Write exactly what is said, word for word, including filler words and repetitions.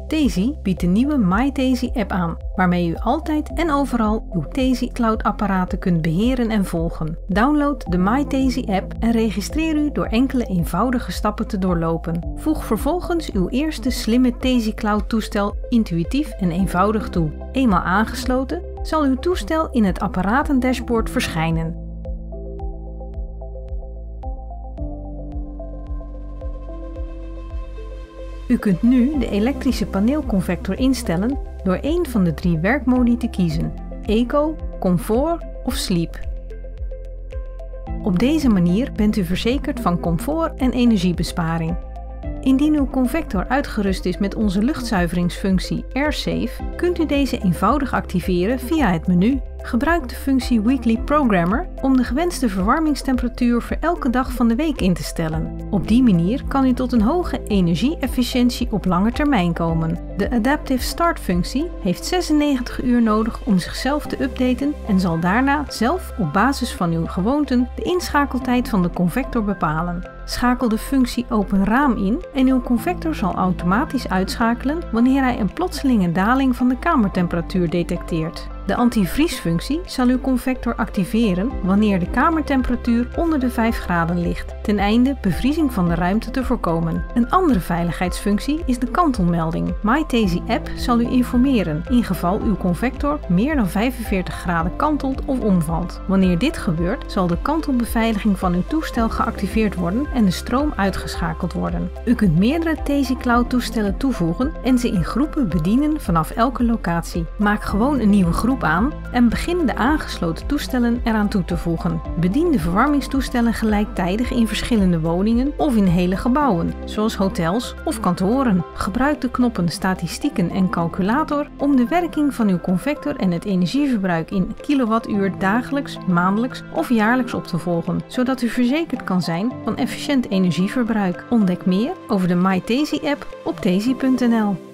Tezi biedt de nieuwe MyTezi app aan, waarmee u altijd en overal uw Tezi Cloud apparaten kunt beheren en volgen. Download de MyTezi app en registreer u door enkele eenvoudige stappen te doorlopen. Voeg vervolgens uw eerste slimme Tezi Cloud toestel intuïtief en eenvoudig toe. Eenmaal aangesloten zal uw toestel in het apparatendashboard verschijnen. U kunt nu de elektrische paneelconvector instellen door een van de drie werkmodi te kiezen: Eco, Comfort of Sleep. Op deze manier bent u verzekerd van comfort en energiebesparing. Indien uw convector uitgerust is met onze luchtzuiveringsfunctie AirSafe, kunt u deze eenvoudig activeren via het menu. Gebruik de functie Weekly Programmer om de gewenste verwarmingstemperatuur voor elke dag van de week in te stellen. Op die manier kan u tot een hoge energie-efficiëntie op lange termijn komen. De Adaptive Start functie heeft zesennegentig uur nodig om zichzelf te updaten en zal daarna zelf op basis van uw gewoonten de inschakeltijd van de convector bepalen. Schakel de functie Open Raam in en uw convector zal automatisch uitschakelen wanneer hij een plotselinge daling van de kamertemperatuur detecteert. De antivriesfunctie zal uw convector activeren wanneer de kamertemperatuur onder de vijf graden ligt, ten einde bevriezing van de ruimte te voorkomen. Een andere veiligheidsfunctie is de kantelmelding. MyTezi app zal u informeren in geval uw convector meer dan vijfenveertig graden kantelt of omvalt. Wanneer dit gebeurt, zal de kantelbeveiliging van uw toestel geactiveerd worden en de stroom uitgeschakeld worden. U kunt meerdere Tezi Cloud toestellen toevoegen en ze in groepen bedienen vanaf elke locatie. Maak gewoon een nieuwe groep aan en begin de aangesloten toestellen eraan toe te voegen. Bedien de verwarmingstoestellen gelijktijdig in verschillende woningen of in hele gebouwen, zoals hotels of kantoren. Gebruik de knoppen statistieken en calculator om de werking van uw convector en het energieverbruik in kilowattuur dagelijks, maandelijks of jaarlijks op te volgen, zodat u verzekerd kan zijn van efficiënt energieverbruik. Ontdek meer over de MyTezi app op tezi punt n l.